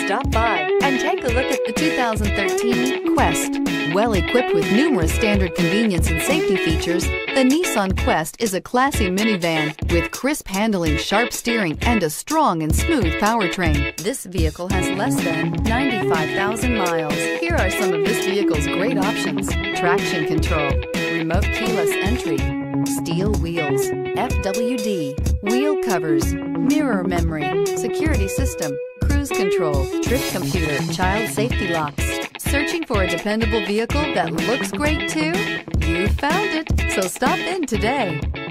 Stop by and take a look at the 2013 Quest. Well equipped with numerous standard convenience and safety features, the Nissan Quest is a classy minivan with crisp handling, sharp steering, and a strong and smooth powertrain. This vehicle has less than 95,000 miles. Here are some of this vehicle's great options: traction control, remote keyless entry, steel wheels, FWD, wheel covers, mirror memory, security system, cruise control, trip computer, child safety locks. Searching for a dependable vehicle that looks great too? You found it, so stop in today.